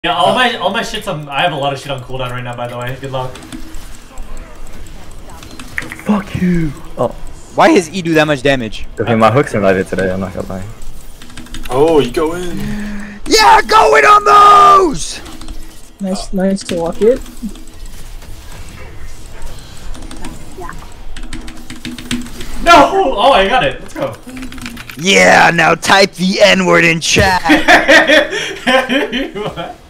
Yeah, all my shit's on. I have a lot of shit on cooldown right now. By the way, good luck. Fuck you. Oh. Why does E do that much damage? Okay, my hooks are lighted today. I'm not gonna lie. Oh, you go in. Yeah, go in on those. Nice to walk it. No! Oh, I got it. Let's go. Yeah, now type the N-word in chat. What?